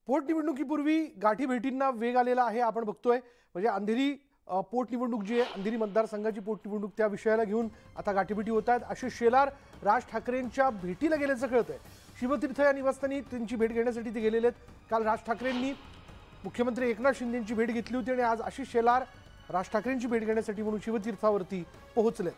पोटनिवडणुकीपूर्वी गाठी भेटींना वेग आलेला आहे आपण बघतोय। म्हणजे अंधेरी पोटनिवडणूक जी आहे, अंधेरी मतदारसंघाची पोटनिवडणूक, त्या विषयाला घेऊन आता गाठीभेटी होत आहेत। आशिष शेलार राज ठाकरेंच्या भेटीला गेल्याचं कळतंय। शिवतीर्थ या निवासस्थानी त्यांची भेट घेण्यासाठी ते गेलेले आहेत। काल राज ठाकरेंनी मुख्यमंत्री एकनाथ शिंदेंची भेट घेतली होती आणि आज आशिष शेलार राज ठाकरेंची भेट घेण्यासाठी म्हणून शिवतीर्थावरती पोहोचले।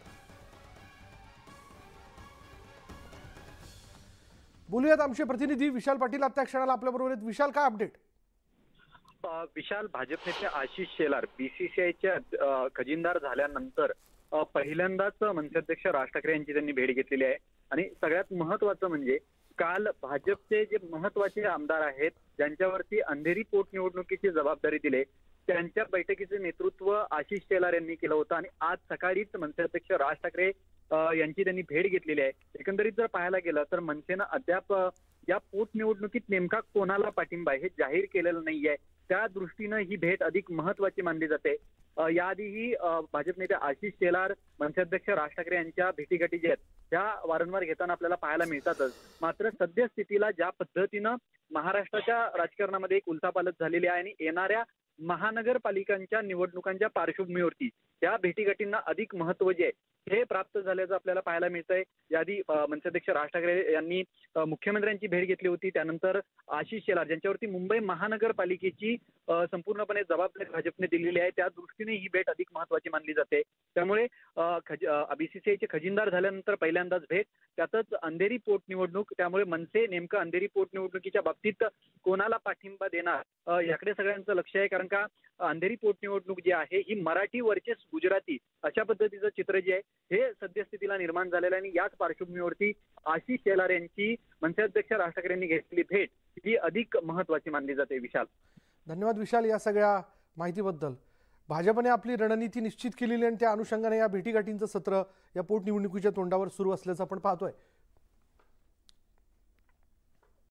बोलूयात आमचे प्रतिनिधी विशाल पाटील आता क्षणाला आपल्या बरोबर आहेत। विशाल, काय अपडेट? विशाल, भाजप नेते आशिष शेलार बीसीसीआयच्या खजिनदार झाल्यानंतर पहिल्यांदाच मनसे अध्यक्ष राज ठाकरे यांची त्यांनी भेट घेतलेली आहे। आणि सगळ्यात महत्त्वाचं म्हणजे काल भाजपचे जे महत्त्वाचे आमदार आहेत, ज्यांच्यावरती अंधेरी पोटनिवडणुकीची जबाबदारी दिली, त्यांच्या बैठकीचे नेतृत्व आशिष शेलार यांनी केलं होतं। आणि आज सकाळीच मनसे अध्यक्ष राज ठाकरे यांची त्यांनी भेट घेतलेली आहे। एकंदरीत जर पाहायला गेलं तर मनसेनं अद्याप या पोटनिवडणुकीत नेमका कोणाला पाठिंबा हे जाहीर केलेलं नाहीये। त्या दृष्टीनं ही भेट अधिक महत्त्वाची मानली जाते। याआधीही भाजप नेते आशिष शेलार मनसे अध्यक्ष राज ठाकरे यांच्या भेटीगाठी ज्या आहेत त्या वारंवार घेताना आपल्याला पाहायला मिळतातच। मात्र सद्यस्थितीला ज्या पद्धतीनं महाराष्ट्राच्या राजकारणामध्ये एक उलथापालथ झालेली आहे आणि येणाऱ्या महानगरपालिकांच्या निवडणुकांच्या पार्श्वभूमीवरती त्या भेटीगाठींना अधिक महत्त्व जे आहे हे प्राप्त झाल्याचं आपल्याला पाहायला मिळतंय। याआधी मनसे अध्यक्ष राज ठाकरे यांनी मुख्यमंत्र्यांची भेट घेतली होती, त्यानंतर आशिष शेलार ज्यांच्यावरती मुंबई महानगरपालिकेची संपूर्णपणे जबाबदारी भाजपने दिलेली आहे, त्या दृष्टीने ही भेट अधिक महत्त्वाची मानली जाते। त्यामुळे बीसीसीआयचे खजिनदार झाल्यानंतर पहिल्यांदाच भेट, त्यातच अंधेरी पोटनिवडणूक, त्यामुळे मनसे नेमकं अंधेरी पोटनिवडणुकीच्या बाबतीत कोणाला पाठिंबा देणार याकडे सगळ्यांचं लक्ष आहे। कारण का अंधेरी पोटनिवडणूक जी आहे ही मराठी वर्सेस गुजराती अशा पद्धतीचं चित्र जे आहे हे सद्यस्थितीला निर्माण झालेलं आहे। आणि याच पार्श्वभूमीवरती आशिष शेलार यांची मनसे अध्यक्ष राज ठाकरे यांनी घेतलेली भेट ही अधिक महत्त्वाची मानली जाते। विशाल, धन्यवाद विशाल या सगळ्या माहितीबद्दल। भाजपने आपली रणनीती निश्चित केलेली आणि त्या अनुषंगाने या भेटीगाठींचं सत्र या पोटनिवडणुकीच्या तोंडावर सुरू असल्याचं आपण पाहतोय।